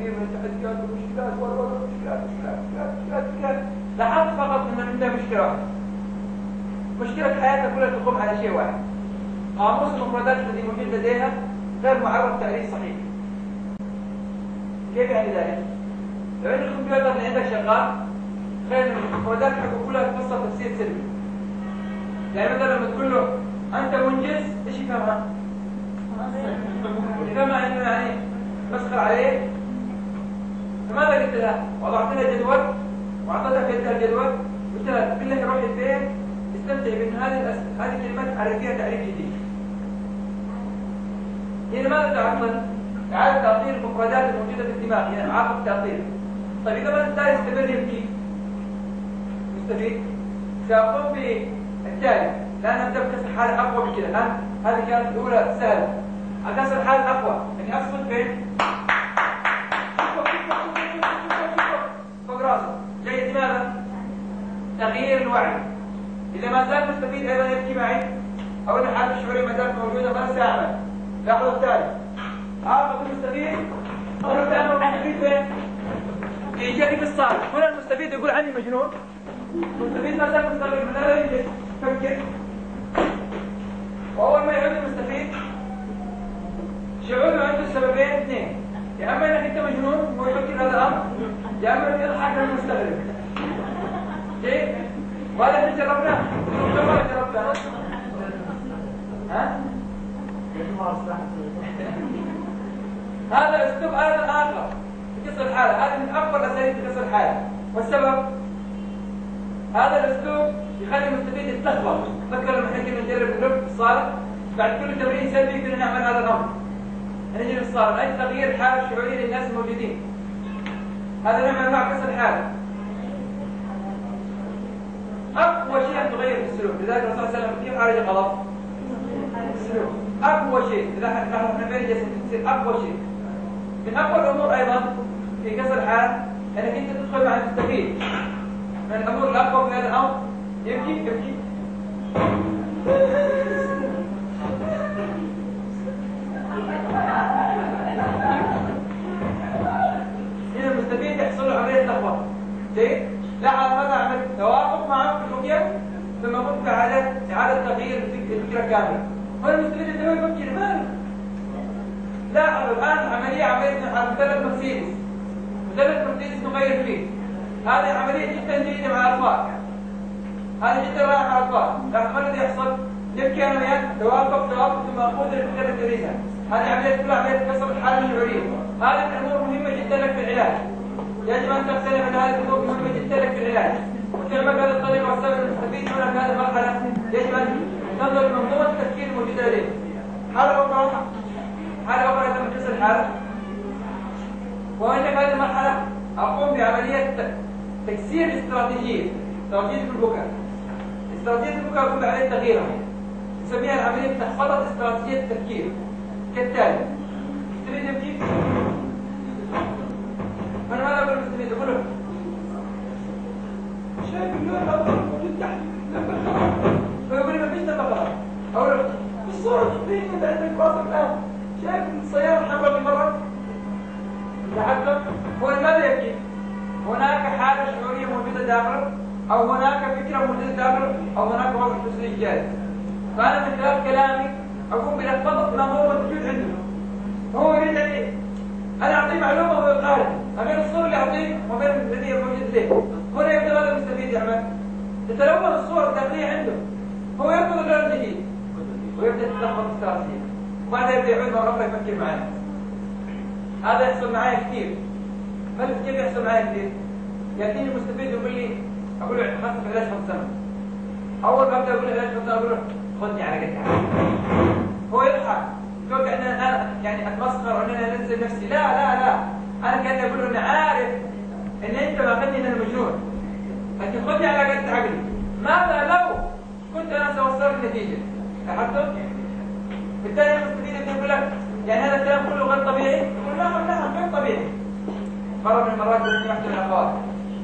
كبير من التحديات والمشكلات مشكلات. لاحظت فقط ان عندها مشكله واحده. مشكله حياتها كلها تقوم على شيء واحد. قاموس المفردات الذي موجود لديها غير معرف تعريف صحيح. كيف يعني ذلك؟ لو ان الكمبيوتر اللي عندك شغال تخيل المفردات حقه كلها تفسر تفسير سلبي. يعني مثلا لما تقول له انت منجز، ايش يفهمها؟ يفهمها انه يعني بسخر عليه. فماذا قلت لها؟ وضعت لها جدول واعطيتها في يدها الجدول، قلت لها قل لها روحي البيت استمتعي بان هذه الكلمات عرفيها تعريف جديد. هنا ماذا تعطل؟ إعادة تأطير المفردات الموجودة في الدماغ، يعني إعاقة التأطير. طيب إذا ما التالي يستمر يبكي مستفيد؟ سأقوم بالتالي، الآن أبدأ بكسر حالة أقوى من كذا. الآن هذه كانت الأولى سهلة. أكسر حالة أقوى، يعني أقصد فين؟ فوق راسه. جيد. لماذا؟ تغيير الوعي. إذا ما زال مستفيد أيضا يبكي معي، أو أن الحالة الشعورية ما زالت موجودة، ما سأعمل. لاحظوا التالي. عاقب المستفيد المستفيد فين؟ إيجابي في الصالح. هنا المستفيد يقول عني مجنون. المستفيد ما زال مستغرب من هذا يفكر. وأول ما يعود المستفيد شعوره عنده سببين اثنين، يا اما انك انت مجنون ويفكر هذا الامر، يا اما انك يضحك من المستغرب. كيف؟ وهذا احنا جربناه. كم مره جربناه؟ ها؟ هذا اسلوب ايضا اخر في كسر الحاله، هذا من اكبر الاساليب في كسر الحاله، والسبب هذا الاسلوب يخلي المستفيد يتلخبط. فكر لما احنا كنا نجرب اللب في الصاله، بعد كل تمرين سلبي كنا نعمل هذا الامر. نجي للصالة نعيد تغيير الحالة الشعورية للناس الموجودين. هذا نوع من انواع كسر الحالة. أقوى شيء أن تغير في السلوك، لذلك الرسول صلى الله عليه وسلم كيف عالج الغضب؟ السلوك. أقوى شيء، إذا احنا فين جالسين تصير أقوى شيء. من أقوى الأمور أيضا في كسر الحالة أنك أنت تدخل مع المستفيد. من الأمور الأقوى في هذا الأمر يبكي. هنا المستفيد يحصل له عملية لخبطة. جيد؟ لاحظ ماذا عملت؟ توافق معه في الرؤية، ثم قمت بإعادة تغيير الفكرة كاملة. هنا المستفيد يبدأ يفكر ماذا؟ لاحظوا الآن عملية مثلث مرسيدس نغير فيه. هذه عملية جدا جيدة مع الأطفال. هذه جدا رائعة مع الأطفال. لاحظ ما الذي يحصل؟ يبكي أنا وياك توافق ثم أقود الفكرة التي تريدها. هذه عملية كلها عملية كسر الحالة الشعورية. هذه الأمور مهمة جدا لك في العلاج. يجب أن تقتنع أن هذه الأمور مهمة جدا لك في العلاج. وكما بهذه الطريقة والسبب المستفيد هنا في هذه المرحلة يجب أن تنظر لمنظومة التفكير الموجودة لديه. حالة أخرى إذا من كسر الحالة، وأن في هذه المرحلة أقوم بعملية تكسير استراتيجية البكاء. استراتيجية البكاء أقوم بعملية تغييرها. نسميها العملية تخطط استراتيجية التفكير كالتالي. المستفيد يبكي. فأنا ماذا أقول المستفيد؟ أقول له شايف اللون الأخضر موجود تحت لما الخضر، فيقول لي ما فيش لما خضر. أقول له بالصورة الشخصية أنت عندك باص الآن، شايف السيارة الحمراء بالمرة؟ لاحظتم؟ هو لماذا يبكي؟ هناك حالة شعورية موجودة داخله، أو هناك فكرة موجودة داخله، أو هناك وضع حسي جالس. فأنا من خلال كلامي أقوم بلخبطة ما هو موجود عنده. هو يريد أنا أعطيه معلومة وهو يقارن ما بين الصورة اللي أعطيه وبين الذي موجود له. هنا يبدأ هذا المستفيد يعمل تتلون الصورة الداخلية عنده. هو يرفض اللون الجديد ويبدأ يتلخبط استراتيجية، وبعدها يبدأ يعود مرة أخرى يفكر معي. هذا يحصل معي كثير. كيف يحصل معي كثير؟ يأتيني المستفيد يقول لي، أقول له خاصة في علاج حصانة. أول ما أبدأ أقول له علاج حصانة أقول له خذني على قد تعالى. هو يضحك يتوقع ان انا يعني اتمسخر وان انا انزل نفسي. لا انا كاني اقول له انا عارف ان انت ما اخذني ان انا مجنون، لكن خذني على قد عقلي. ماذا لو كنت انا سوصلت النتيجه؟ لاحظتم؟ بالتالي المستفيد يقول لك يعني هذا الكلام كله غير طبيعي؟ يقول نعم غير طبيعي. مره من المرات كنت واحده من الاخوات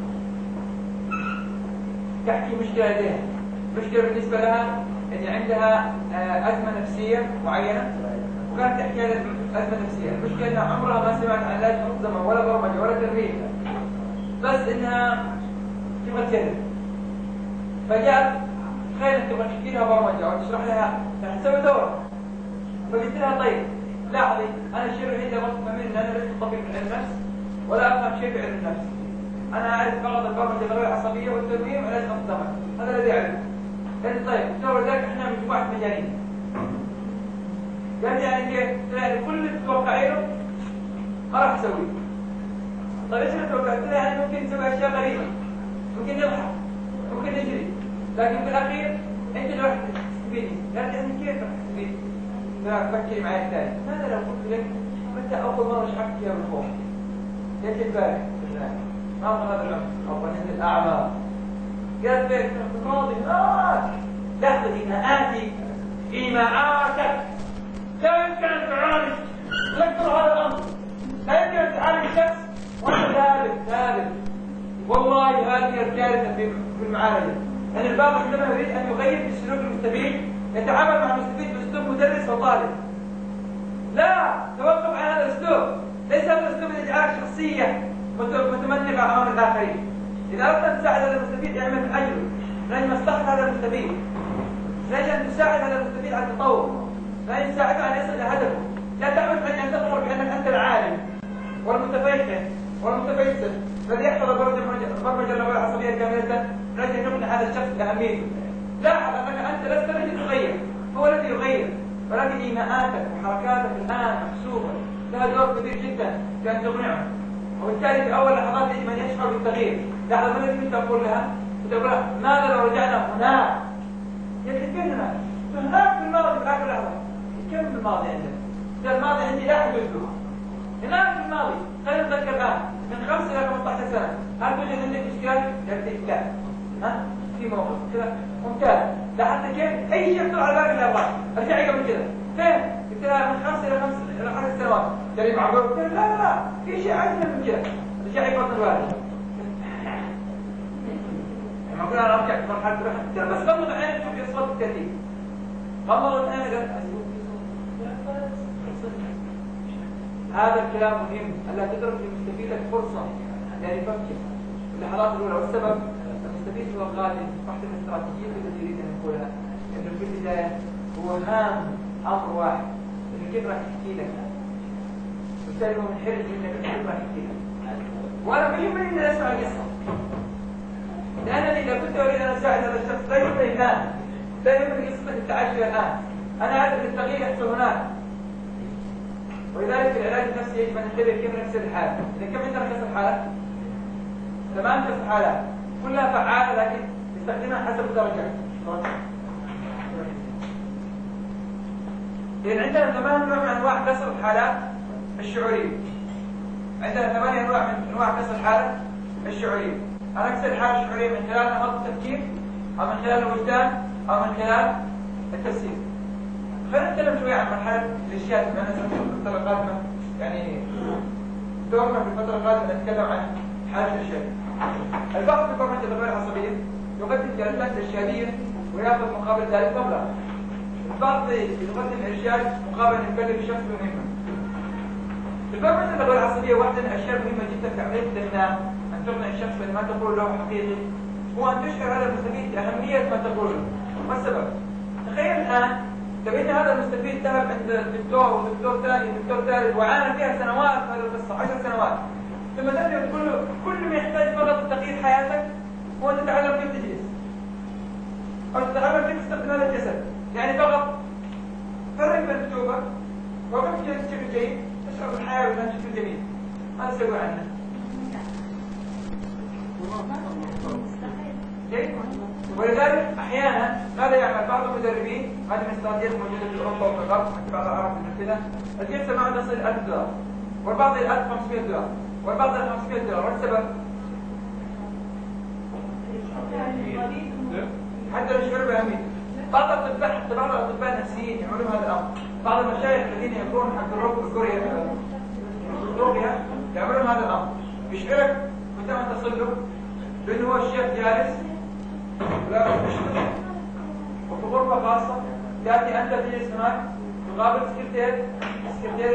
تحكي مشكله لديها، مشكله بالنسبه لها ان عندها ازمه نفسيه معينه، وكانت تحكي لها أزمة نفسية. المشكلة إنها عمرها ما سمعت عن علاج منظمة ولا برمجة ولا تدريب، بس إنها تبغى تجرب. فجأت تخيل تبغى تحكي لها برمجة أو تشرح لها تسوي دورة. فقلت لها طيب لاحظي، أنا الشيء الوحيد اللي أبغى تفهمين إن أنا لست طبيب في علم النفس ولا أفهم شيء في علم النفس. أنا أعرف فقط البرمجة اللغوية العصبية والتنويم وعلاج منظمة، هذا الذي أعرفه. قلت طيب دور ذاك إحنا مجموعة مجانين. قال يعني كيف؟ يعني كل اللي تتوقعينه ما راح أسويه. طيب إيش اللي توقعت؟ يعني ممكن نسوي أشياء غريبة، ممكن نضحك، ممكن نجري، لكن في الأخير أنت اللي راح تستفيدي. قالت يعني كيف راح تستفيدي؟ فكري معي ثاني. ماذا لو قلت لك متى أول مرة شعرت فيها بالخوف؟ قلت البارح ما هو هذا العمر أو فنان الأعمار. قالت لك كنت ماضي لحظة إيماءاتي إيماءاتك لا يمكن أن تعالج تذكر هذا الأمر، لا يمكن أن تعالج شخص وأنت ثابت. والله هذه الكارثة في المعالجة. يعني البعض عندما يريد أن يغير في سلوك المستفيد يتعامل مع المستفيد بأسلوب مدرس وطالب. لا، توقف عن هذا الأسلوب. ليس هذا الأسلوب الذي يجعلك شخصية متمنقة أمام الآخرين. إذا أردت أن تساعد هذا المستفيد اعمل من أجله، من أجل مصلحة هذا المستفيد، من أجل أن تساعد هذا المستفيد على التطور، من أجل تساعده أن يصل إلى هدفه. لا تعمل من أن تظهر بأنك أنت العالم والمتفيهن والمتفيسر الذي يحفظ البرمجة اللغوية العصبية كاملة من أجل أن يقنع هذا الشخص بأهميته. لاحظ أنك أنت لست الذي تغير، هو الذي يغير، ولكن إيماءاتك وحركاتك الآن محسوبة لها دور كبير جدا في أن تقنعه. وبالتالي في أول لحظات يجب أن يشعر بالتغيير. لاحظ ما الذي تقول لها؟ تقول لها ماذا لو رجعنا هناك؟ قلت فين هناك؟ هناك في الماضي في آخر لحظة. كم في الماضي عندك؟ الماضي عندي لا حدود له. هناك في الماضي، خلينا نتذكر الآن من 5 إلى 15 سنة، هل توجد عندك إشكال؟ قلت لا. في موقف كذا ممتاز. لاحظت كيف؟ أي شيء يخطر على بالك إلا الله. ارجعي قبل كذا. فين؟ قلت لها من 5 إلى 5 سنوات. قال لي معقول؟ قلت لا في شيء أجمل من كذا. رجعي بطن الوالد. معقول أنا أرجع في مرحلة الروح؟ قلت لها بس غمض عينك شوفي أصوات الترتيب. غمض عينك. هذا الكلام مهم، ألا تترك لمستفيدك فرصة يعني يفكر في اللحظات الأولى. والسبب المستفيد هو غالب. واحدة من الاستراتيجيات التي يريد أن نقولها إنه في البداية هو هام أمر واحد، إنه كيف راح يحكي لك. بالتالي هو منحرج منك كيف راح يحكي لك. وأنا بيهمني إني أسمع القصة، لأنني إذا كنت أريد أن أساعد هذا الشخص لا يهمني الآن، لا يهمني قصتك التعايش الآن. أنا أعرف أن التغيير يحصل هناك. ولذلك في العلاج النفسي يجب أن ننتبه كيف نكسر الحالة. إذا كم عندنا كسر حالة؟ 8 كسر حالات كلها فعالة لكن نستخدمها حسب الدرجات. لأن عندنا 8 أنواع من أنواع كسر الحالات الشعورية. عندنا 8 أنواع من أنواع كسر الحالة الشعورية. أنا أكسر الحالة الشعورية من خلال نمط التفكير أو من خلال الوجدان أو من خلال التفسير. خلينا نتكلم شوي عن مرحلة الإرشاد بما أننا في الفترة القادمة، يعني دورنا في الفترة القادمة نتكلم عن حالة الإرشاد. البعض في البرمجة اللغوية العصبية يقدم جلسات إرشادية ويأخذ مقابل ذلك مبلغ. البعض يقدم إرشاد مقابل أن يكلف شخص مهمة. البرمجة اللغوية العصبية واحدة من الأشياء المهمة جدا في عملية الإقناع، أن تقنع الشخص بما تقول له حقيقي، هو أن تشعر هذا المستفيد بأهمية ما تقوله. ما السبب؟ تخيل الآن لو ان هذا المستفيد ذهب عند دكتور ودكتور ثاني ودكتور ثالث وعانى فيها سنوات هذه القصه 10 سنوات، ثم تاتي وتقول له كل ما يحتاج فقط تغيير حياتك هو ان تتعلم كيف تجلس او تتعلم كيف تستخدم هذا الجسد. يعني فقط فرق بين الركوبه وقف جلس بشكل جيد تشعر بالحياه وبالنفس بشكل جميل. هذا سوي عنه جيد. ولذلك احيانا ماذا يعمل بعض المدربين؟ هذه من الاستراتيجيات الموجوده في اوروبا وفي الغرب حتى بعض العرب كذا، الجلسه معه تصل $1000 والبعض الى $1500 والبعض الى $500. والسبب؟ حتى يشعروا باهميته. بعض الاطباء النفسيين يعملون هذا الامر. بعض المشايخ الذين يقولون حق الرقيه يعملون هذا الامر. يشعرك متى ما تصل له لانه هو الشيخ جالس لا مشكلة وفي غرفة خاصة تأتي أنت تجلس هناك مقابل سكرتير